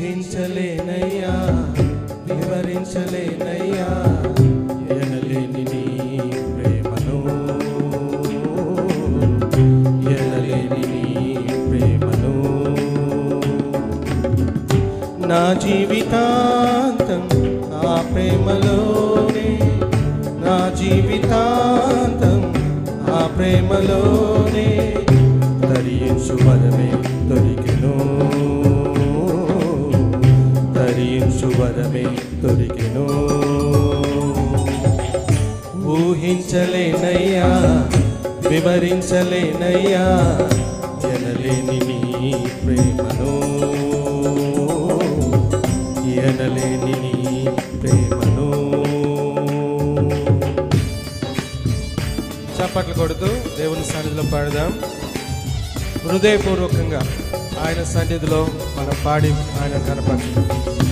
ఊహించలేనయ్యా వివరించలేనయ్యా ఎనలేని నీ ప్రేమను ఎనలేని నీ ప్రేమను నా జీవితాంతం ఆ ప్రేమలోనే నా జీవితాంతం ఆ ప్రేమలోనే తరించు వరమే దొరికెను తరించు వరమే దొరికెను ఊహించలేనయ్యా వివరించలేనయ్యా ఎనలేని నీ ప్రేమను ఎనలేని నీ ప్రేమను. చప్పట్లు కొడుతూ దేవుని సన్నిధిలో పాడదాం. హృదయపూర్వకంగా ఆయన సన్నిధిలో మనం పాడి ఆయన కనపడతాం.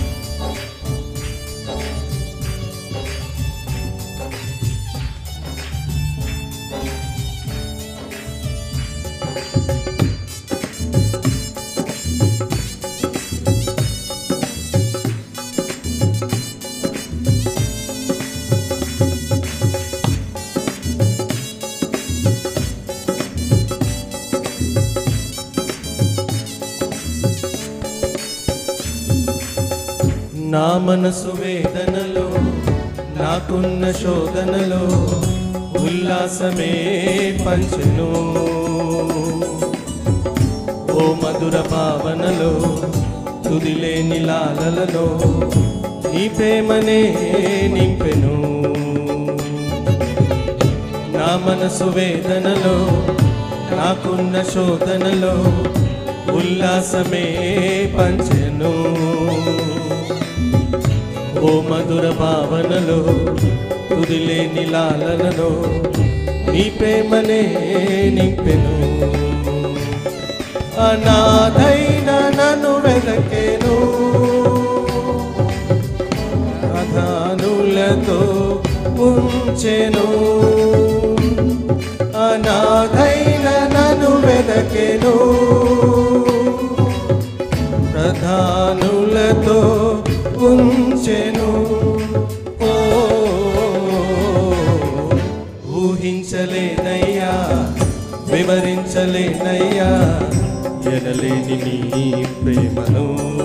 నా మనసు వేదనలో నాకున్న శోధనలో ఉల్లాసమే పంచెను ఓ మధుర భావనలో తుదిలేని లాలలలో నీ ప్రేమనే నింపెను. నా మనసు వేదనలో నాకున్న శోధనలో ఉల్లాసమే పంచెను ఓ మధుర భావనలో తుదిలేని లాలలలో నీ ప్రేమనే నింపెను. అనాథైన నన్ను వెదకెను ప్రధానులతో ఉంచెను అనాథైన నన్ను వెదకెను ప్రధానులతో ఉంచెను. ఓ ఊహించలేనయ్యా వివరించలేనయ్యా ఎనలేని నీ ప్రేమను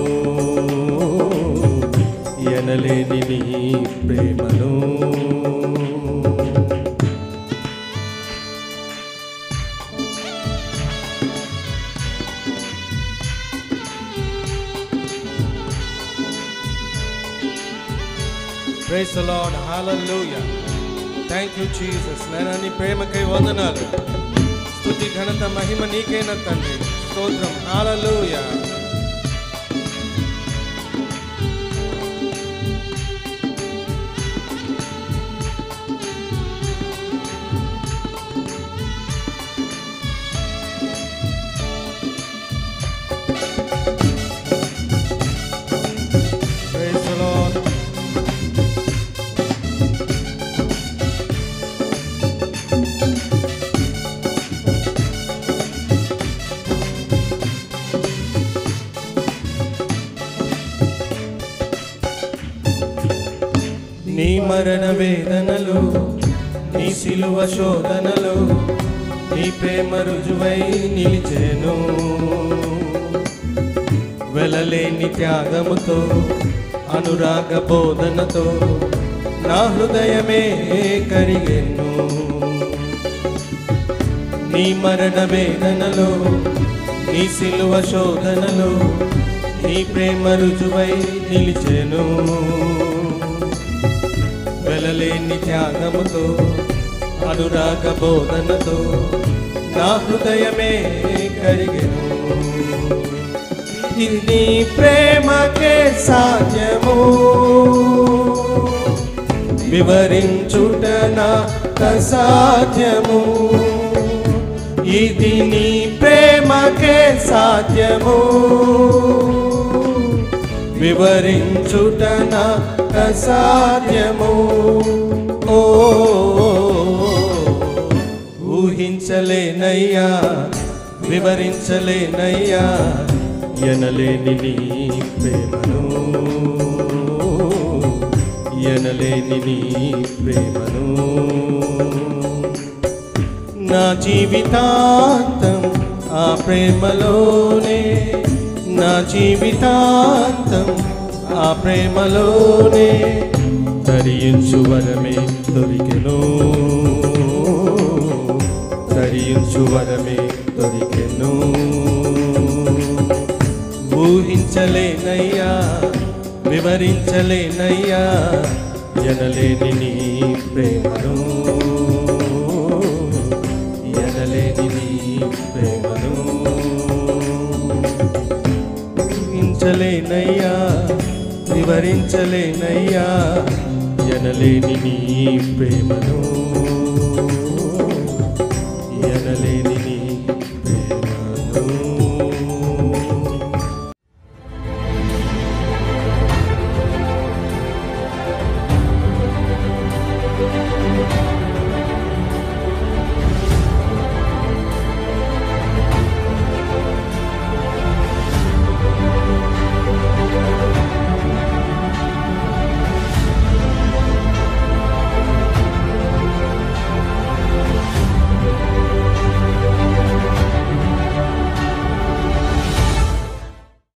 ఎనలేని నీ ప్రేమను. Praise the Lord. Hallelujah. Thank you Jesus. నైనా నీ ప్రేమకై వందనాలు. స్తుతి ఘనత మహిమ నీకేనా తండ్రి. స్తోత్రం. హల్లెలూయా. Praise the Lord. నీ మరణ వేదనలో నీ సిలువ శోధనలో నీ ప్రేమ రుజువై నిలిచెను వెలలేని త్యాగముతో అనురాగ బోధనతో నా హృదయమే కరిగెను. నీ మరణ వేదనలో నీ సిలువ శోధనలో నీ ప్రేమ రుజువై నిలిచెను వెలలేని త్యాగముతో అనురాగ బోధనతో నా హృదయమే కరిగెను. ఇది నీ ప్రేమకే సాధ్యము వివరించుట నాకు అసాధ్యము. ఇది నీ ప్రేమకే సాధ్యము వివరించుట నాకు అసాధ్యము. ఓ ఊహించలేనయ్యా వివరించలేనయ్యా ఎనలేని నీ ప్రేమను, ఎనలేని నీ ప్రేమను. నా జీవితాంతం ఆ ప్రేమలోనే, నా జీవితాంతం ఆ ప్రేమలోనే తరించు వరమే దొరికెను, తరించు వరమే దొరికెను. ఊహించలేనయ్యా, వివరించలేనయ్యా ఎనలేని నీ ప్రేమను, ఎనలేని నీ ప్రేమను. ఊహించలేనయ్యా, వివరించలేనయ్యా ఎనలేని నీ ప్రేమను, ఎనలేని